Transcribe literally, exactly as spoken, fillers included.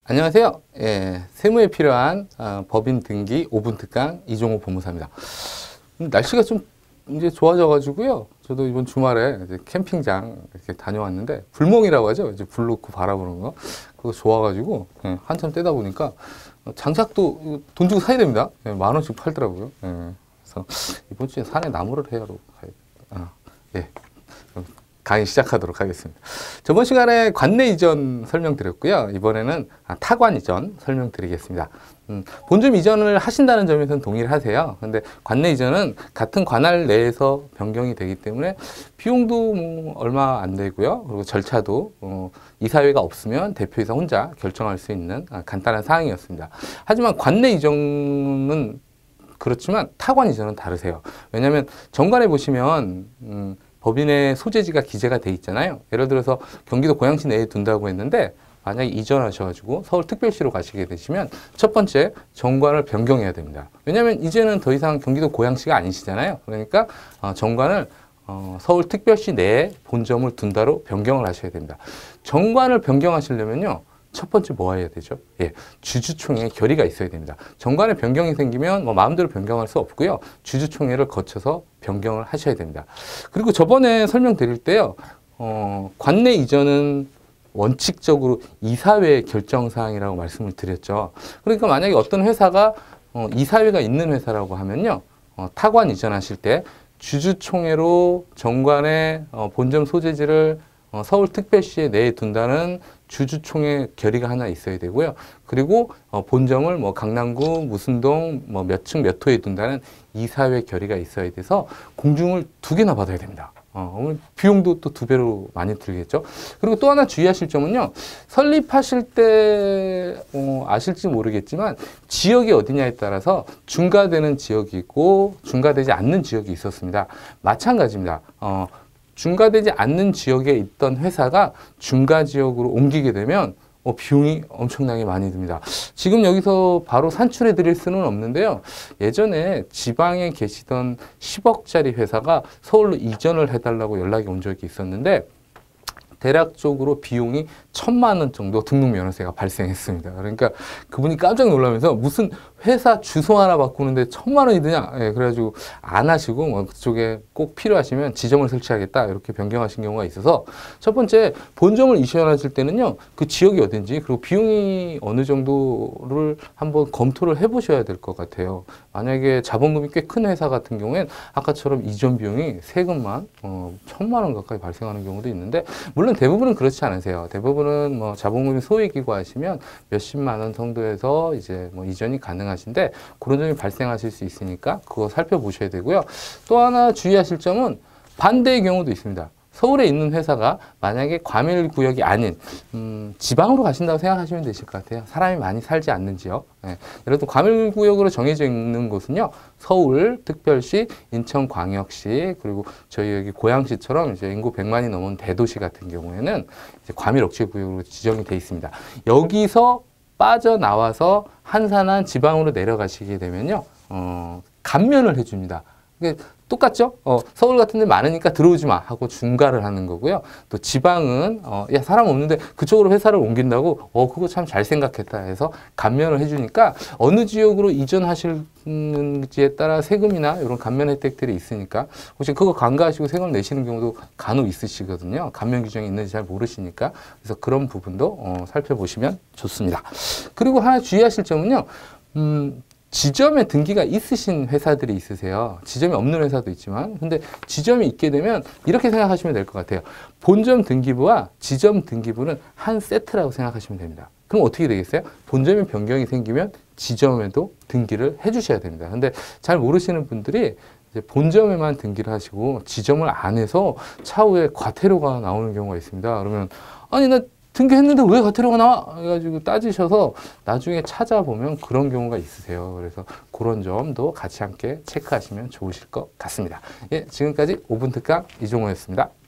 안녕하세요. 예, 세무에 필요한 어, 법인 등기 오 분 특강 이종호 법무사입니다. 음, 날씨가 좀 이제 좋아져가지고요. 저도 이번 주말에 이제 캠핑장 이렇게 다녀왔는데 불멍이라고 하죠. 이제 불 놓고 바라보는 거 그거 좋아가지고 예, 한참 떼다 보니까 장작도 돈 주고 사야 됩니다. 예, 만 원씩 팔더라고요. 예, 그래서 이번 주에 산에 나무를 해야로 가야. 아, 예. 강의 시작하도록 하겠습니다. 저번 시간에 관내 이전 설명드렸고요. 이번에는 타관 이전 설명드리겠습니다. 음, 본점 이전을 하신다는 점에서는 동의를 하세요. 근데 관내 이전은 같은 관할 내에서 변경이 되기 때문에 비용도 뭐 얼마 안 되고요. 그리고 절차도 어, 이사회가 없으면 대표이사 혼자 결정할 수 있는 간단한 사항이었습니다. 하지만 관내 이전은 그렇지만 타관 이전은 다르세요. 왜냐하면 정관에 보시면 음, 법인의 소재지가 기재가 돼 있잖아요. 예를 들어서 경기도 고양시 내에 둔다고 했는데 만약에 이전하셔가지고 서울특별시로 가시게 되시면 첫 번째 정관을 변경해야 됩니다. 왜냐하면 이제는 더 이상 경기도 고양시가 아니시잖아요. 그러니까 어, 정관을 어, 서울특별시 내에 본점을 둔다로 변경을 하셔야 됩니다. 정관을 변경하시려면요. 첫 번째 뭐 해야 되죠? 예, 주주총회 결의가 있어야 됩니다. 정관의 변경이 생기면 뭐 마음대로 변경할 수 없고요. 주주총회를 거쳐서 변경을 하셔야 됩니다. 그리고 저번에 설명드릴 때요. 어, 관내 이전은 원칙적으로 이사회 결정사항이라고 말씀을 드렸죠. 그러니까 만약에 어떤 회사가 어, 이사회가 있는 회사라고 하면요. 어, 타관 이전하실 때 주주총회로 정관의 어, 본점 소재지를 어, 서울특별시에 내에 둔다는 주주총회 결의가 하나 있어야 되고요. 그리고 어, 본점을 뭐 강남구 무슨 동 뭐 몇 층 몇 호에 둔다는 이사회 결의가 있어야 돼서 공증을 두 개나 받아야 됩니다. 어, 비용도 또 두 배로 많이 들겠죠. 그리고 또 하나 주의하실 점은요. 설립하실 때 어, 아실지 모르겠지만 지역이 어디냐에 따라서 중과되는 지역이 있고 중과되지 않는 지역이 있었습니다. 마찬가지입니다. 어, 중과되지 않는 지역에 있던 회사가 중과 지역으로 옮기게 되면 어, 비용이 엄청나게 많이 듭니다. 지금 여기서 바로 산출해 드릴 수는 없는데요. 예전에 지방에 계시던 십억짜리 회사가 서울로 이전을 해달라고 연락이 온 적이 있었는데 대략적으로 비용이 천만 원 정도 등록면허세가 발생했습니다. 그러니까 그분이 깜짝 놀라면서 무슨 회사 주소 하나 바꾸는데 천만 원이 드냐? 예, 그래가지고 안 하시고 뭐 그쪽에 꼭 필요하시면 지점을 설치하겠다 이렇게 변경하신 경우가 있어서 첫 번째 본점을 이전하실 때는요 그 지역이 어딘지 그리고 비용이 어느 정도를 한번 검토를 해보셔야 될 것 같아요. 만약에 자본금이 꽤 큰 회사 같은 경우엔 아까처럼 이전 비용이 세금만 어, 천만 원 가까이 발생하는 경우도 있는데 물론 대부분은 그렇지 않으세요. 대부분은 뭐 자본금이 소액이고 하시면 몇십만 원 정도에서 이제 뭐 이전이 가능하신데 그런 점이 발생하실 수 있으니까 그거 살펴보셔야 되고요. 또 하나 주의하실 점은 반대의 경우도 있습니다. 서울에 있는 회사가 만약에 과밀구역이 아닌 음, 지방으로 가신다고 생각하시면 되실 것 같아요. 사람이 많이 살지 않는 지역. 예. 예를 들어 과밀구역으로 정해져 있는 곳은요. 서울, 특별시, 인천광역시 그리고 저희 여기 고양시처럼 이제 인구 백만이 넘은 대도시 같은 경우에는 이제 과밀억제구역으로 지정이 돼 있습니다. 여기서 빠져나와서 한산한 지방으로 내려가시게 되면요. 어, 감면을 해줍니다. 똑같죠? 어, 서울 같은 데 많으니까 들어오지 마 하고 중과를 하는 거고요. 또 지방은 어, 야 사람 없는데 그쪽으로 회사를 옮긴다고 어 그거 참 잘 생각했다 해서 감면을 해주니까 어느 지역으로 이전하실지에 따라 세금이나 이런 감면 혜택들이 있으니까 혹시 그거 간과하시고 세금 내시는 경우도 간혹 있으시거든요. 감면 규정이 있는지 잘 모르시니까 그래서 그런 부분도 어, 살펴보시면 좋습니다. 그리고 하나 주의하실 점은요. 음, 지점에 등기가 있으신 회사들이 있으세요. 지점이 없는 회사도 있지만 근데 지점이 있게 되면 이렇게 생각하시면 될 것 같아요. 본점 등기부와 지점 등기부는 한 세트라고 생각하시면 됩니다. 그럼 어떻게 되겠어요? 본점에 변경이 생기면 지점에도 등기를 해주셔야 됩니다. 근데 잘 모르시는 분들이 이제 본점에만 등기를 하시고 지점을 안 해서 차후에 과태료가 나오는 경우가 있습니다. 그러면 아니 나 등기했는데 왜 과태료가 나와? 해가지고 따지셔서 나중에 찾아보면 그런 경우가 있으세요. 그래서 그런 점도 같이 함께 체크하시면 좋으실 것 같습니다. 예, 지금까지 오 분 특강 이종호였습니다.